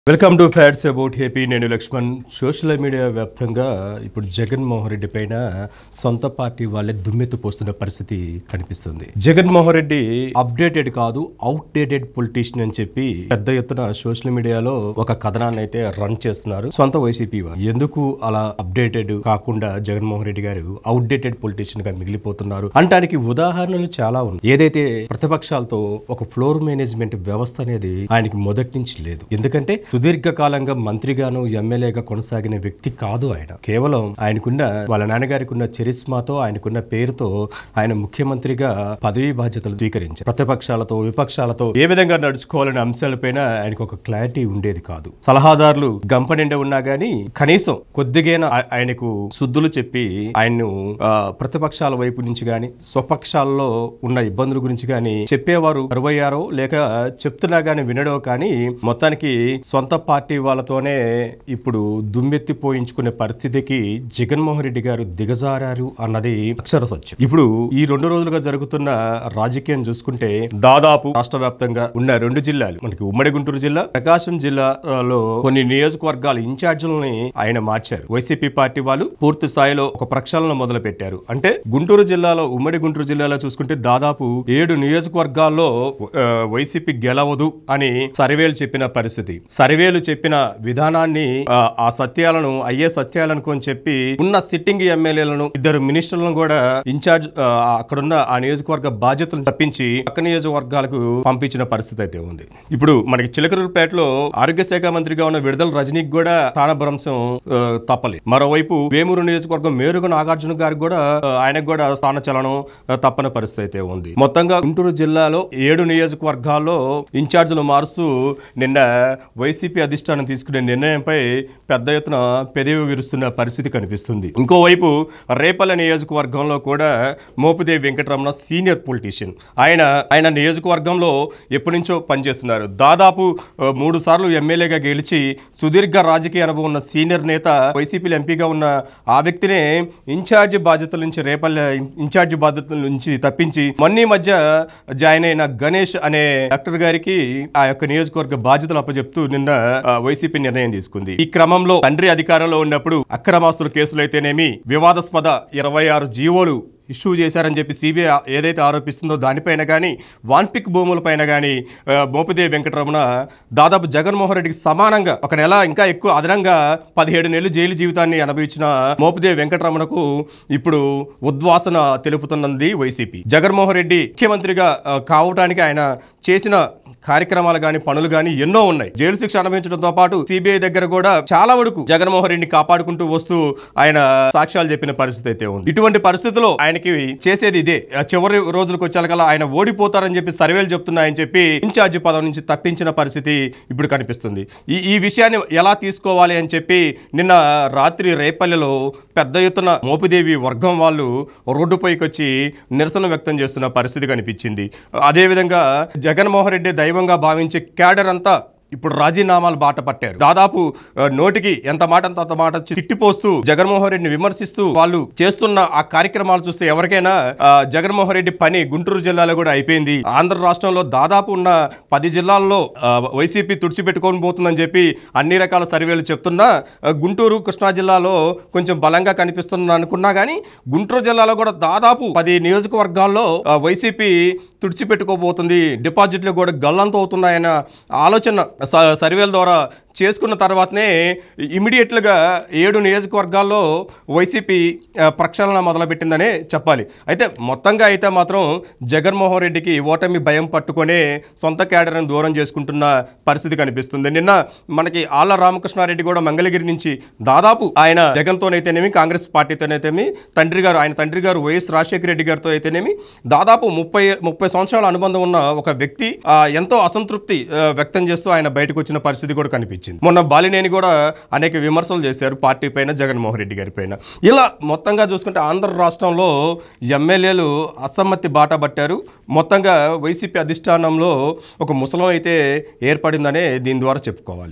Welcome to facts about AP. నేను Laxman. Social media వ్యాప్తంగా ఇప్పుడు జగన్మోహన్ రెడ్డి పైన సొంత పార్టీ వాళ్ళే దుమ్మెత్తు పోస్తున్న పరిస్థితి కనిపిస్తుంది. జగన్మోహన్ రెడ్డి అప్డేటెడ్ కాదు, అవుట్డేటెడ్ పొలిటీషియన్ అని చెప్పి పెద్ద ఎత్తున సోషల్ మీడియాలో ఒక కథనాన్ని అయితే రన్ చేస్తున్నారు సొంత వైసీపీ వారు. ఎందుకు అలా అప్డేటెడ్ కాకుండా జగన్మోహన్ రెడ్డి గారు అవుట్డేటెడ్ పొలిటీషియన్ గా మిగిలిపోతున్నారు అంటానికి ఉదాహరణలు చాలా ఉన్నాయి. ఏదైతే ప్రతిపక్షాలతో ఒక ఫ్లోర్ మేనేజ్మెంట్ వ్యవస్థ అనేది ఆయనకి మొదటి నుంచి లేదు. ఎందుకంటే సుదీర్ఘకాలంగా మంత్రిగాను ఎమ్మెల్యేగా కొనసాగిన వ్యక్తి కాదు ఆయన. కేవలం ఆయనకున్న వాళ్ళ నాన్నగారికి ఉన్న చరిస్మాతో, ఆయనకున్న పేరుతో ఆయన ముఖ్యమంత్రిగా పదవీ బాధ్యతలు స్వీకరించారు. ప్రతిపక్షాలతో విపక్షాలతో ఏ విధంగా నడుచుకోవాలనే అంశాలపైన ఆయనకు ఒక క్లారిటీ ఉండేది కాదు. సలహాదారులు గంప నిండా ఉన్నా గానీ కనీసం కొద్దిగైనా ఆయనకు శుద్ధులు చెప్పి ఆయన్ను ప్రతిపక్షాల వైపు నుంచి గాని స్వపక్షాల్లో ఉన్న ఇబ్బందుల గురించి గాని చెప్పేవారు కరువయ్యారో లేక చెప్తున్నా గానీ వినడో కానీ మొత్తానికి సొంత పార్టీ వాళ్ళతోనే ఇప్పుడు దుమ్మెత్తి పోయించుకునే పరిస్థితికి జగన్మోహన్ రెడ్డి గారు దిగజారారు అన్నది అక్షర సత్యం. ఇప్పుడు ఈ 2 రోజులుగా జరుగుతున్న రాజకీయం చూసుకుంటే దాదాపు రాష్ట్ర వ్యాప్తంగా ఉన్న 2 జిల్లాలు, మనకి ఉమ్మడి గుంటూరు జిల్లా, ప్రకాశం జిల్లాలో కొన్ని నియోజకవర్గాల ఇన్ఛార్జీలని ఆయన మార్చారు. వైసీపీ పార్టీ వాళ్ళు పూర్తి స్థాయిలో ఒక ప్రక్షాళన మొదలు పెట్టారు. అంటే గుంటూరు జిల్లాలో, ఉమ్మడి గుంటూరు జిల్లాలో చూసుకుంటే దాదాపు 7 నియోజకవర్గాల్లో వైసీపీ గెలవదు అని సర్వేలు చెప్పిన పరిస్థితి. సర్వేలు చెప్పిన విధానాన్ని, ఆ సత్యాలను అయ్యే సత్యాలనుకొని చెప్పి ఉన్న సిట్టింగ్ ఎమ్మెల్యేలను, 2 మినిస్టర్లను కూడా ఇన్ఛార్జ్ అక్కడున్న ఆ నియోజకవర్గ బాధ్యతలను తప్పించి పక్క నియోజకవర్గాలకు పంపించిన పరిస్థితి అయితే ఉంది. ఇప్పుడు మనకి చిలకలూరుపేటలో ఆరోగ్య శాఖ మంత్రిగా ఉన్న విడుదల రజనీకి కూడా స్థానభ్రంశం తప్పలేదు. మరోవైపు వేమూరు నియోజకవర్గం మేరుగ నాగార్జున గారికి కూడా ఆయనకు కూడా స్థానచలనం తప్పని పరిస్థితి అయితే ఉంది. మొత్తంగా గుంటూరు జిల్లాలో 7 నియోజకవర్గాల్లో ఇన్ఛార్జీలు మారుస్తూ నిన్న వైసీపీ అధిష్టానం తీసుకునే నిర్ణయంపై పెద్ద ఎత్తున పెదవి విరుస్తున్న పరిస్థితి కనిపిస్తుంది. ఇంకోవైపు రేపల్ల నియోజకవర్గంలో కూడా మోపిదేవి వెంకటరమణ సీనియర్ పొలిటీషియన్, ఆయన నియోజకవర్గంలో ఎప్పటి నుంచో పనిచేస్తున్నారు. దాదాపు 3 సార్లు ఎమ్మెల్యేగా గెలిచి సుదీర్ఘ రాజకీయ అనుభవం ఉన్న సీనియర్ నేత, వైసీపీలో ఎంపీగా ఉన్న ఆ వ్యక్తినే ఇన్ఛార్జి బాధ్యతల నుంచి, రేపల్ల ఇన్ఛార్జి బాధ్యతల నుంచి తప్పించి మొన్న మధ్య జాయిన్ అయిన గణేష్ అనే డాక్టర్ గారికి ఆ యొక్క నియోజకవర్గ బాధ్యతలు అప్పచెప్తూ నిన్న వైసీపీ నిర్ణయం తీసుకుంది. ఈ క్రమంలో తండ్రి అధికారంలో ఉన్నప్పుడు అక్రమాస్తుల కేసులు అయితేనేమి, వివాదాస్పద 26 జీవోలు ఇష్యూ చేశారని చెప్పి సిబిఐ ఏదైతే ఆరోపిస్తుందో దానిపైన కానీ, వాన్పిక్ భూములపైన కానీ మోపిదేవి వెంకటరమణ దాదాపు జగన్మోహన్ రెడ్డికి సమానంగా ఒక నెల ఇంకా ఎక్కువ అదనంగా 17 నెలలు జైలు జీవితాన్ని అనుభవించిన మోపిదేవి వెంకటరమణకు ఇప్పుడు ఉద్వాసన తెలుపుతున్నది వైసీపీ. జగన్మోహన్ రెడ్డి ముఖ్యమంత్రిగా కావటానికి ఆయన చేసిన కార్యక్రమాలు గాని, పనులు గాని ఎన్నో ఉన్నాయి. జైలు శిక్ష అనుభవించడంతో పాటు సిబిఐ దగ్గర కూడా చాలా వరకు జగన్మోహన్ రెడ్డిని కాపాడుకుంటూ వస్తూ ఆయన సాక్ష్యాలు చెప్పిన పరిస్థితి అయితే ఉంది. ఇటువంటి పరిస్థితుల్లో ఆయనకి చేసేది ఇదే. చివరి రోజులకు వచ్చేకల్లా ఆయన ఓడిపోతారని చెప్పి సర్వేలు చెప్తున్నాయని చెప్పి ఇన్ఛార్జి పదవి నుంచి తప్పించిన పరిస్థితి ఇప్పుడు కనిపిస్తుంది. ఈ విషయాన్ని ఎలా తీసుకోవాలి అని చెప్పి నిన్న రాత్రి రేపల్లెలో పెద్ద ఎత్తున మోపిదేవి వర్గం వాళ్ళు రోడ్డుపైకి వచ్చి నిరసన వ్యక్తం చేస్తున్న పరిస్థితి కనిపించింది. అదేవిధంగా జగన్మోహన్ రెడ్డి దైవంగా భావించే క్యాడర్ అంతా ఇప్పుడు రాజీనామాలు బాట పట్టారు. దాదాపు నోటికి ఎంత మాట అంత మాట తిట్టిపోస్తూ జగన్మోహన్ రెడ్డిని విమర్శిస్తూ వాళ్ళు చేస్తున్న ఆ కార్యక్రమాలు చూస్తే ఎవరికైనా జగన్మోహన్ రెడ్డి పని గుంటూరు జిల్లాలో కూడా అయిపోయింది. ఆంధ్ర రాష్ట్రంలో దాదాపు ఉన్న 10 జిల్లాల్లో వైసీపీ తుడిచిపెట్టుకొని పోతుందని చెప్పి అన్ని రకాల సర్వేలు చెప్తున్నా గుంటూరు, కృష్ణా జిల్లాలో కొంచెం బలంగా కనిపిస్తుంది అనుకున్నా కానీ గుంటూరు జిల్లాలో కూడా దాదాపు 10 నియోజకవర్గాల్లో వైసీపీ తుడిచిపెట్టుకోబోతుంది, డిపాజిట్లు కూడా గల్లంత అవుతున్నాయన్న ఆలోచన సర్వేల ద్వారా చేసుకున్న తర్వాతనే ఇమీడియట్లుగా 7 నియోజకవర్గాల్లో వైసీపీ ప్రక్షాళన మొదలుపెట్టిందనే చెప్పాలి. అయితే మొత్తంగా అయితే మాత్రం జగన్మోహన్ రెడ్డికి ఓటమి భయం పట్టుకొనే సొంత క్యాడర్ని దూరం చేసుకుంటున్న పరిస్థితి కనిపిస్తుంది. నిన్న మనకి ఆళ్ల రామకృష్ణారెడ్డి కూడా మంగళగిరి నుంచి దాదాపు ఆయన జగన్తోనైతేనేమి, కాంగ్రెస్ పార్టీతోనైతేనేమి, ఆయన తండ్రి గారు వైఎస్ రాజశేఖర రెడ్డి గారితో అయితేనేమి దాదాపు 30 సంవత్సరాల అనుబంధం ఉన్న ఒక వ్యక్తి ఎంతో అసంతృప్తి వ్యక్తం చేస్తూ ఆయన బయటకు వచ్చిన పరిస్థితి కూడా కనిపించింది. మొన్న బాలినేని కూడా అనేక విమర్శలు చేశారు పార్టీ పైన, జగన్మోహన్ రెడ్డి గారి పైన. ఇలా మొత్తంగా చూసుకుంటే ఆంధ్ర రాష్ట్రంలో ఎమ్మెల్యేలు అసమ్మతి బాట పట్టారు. మొత్తంగా వైసీపీ అధిష్టానంలో ఒక ముసలం అయితే ఏర్పడిందనే దీని ద్వారా చెప్పుకోవాలి.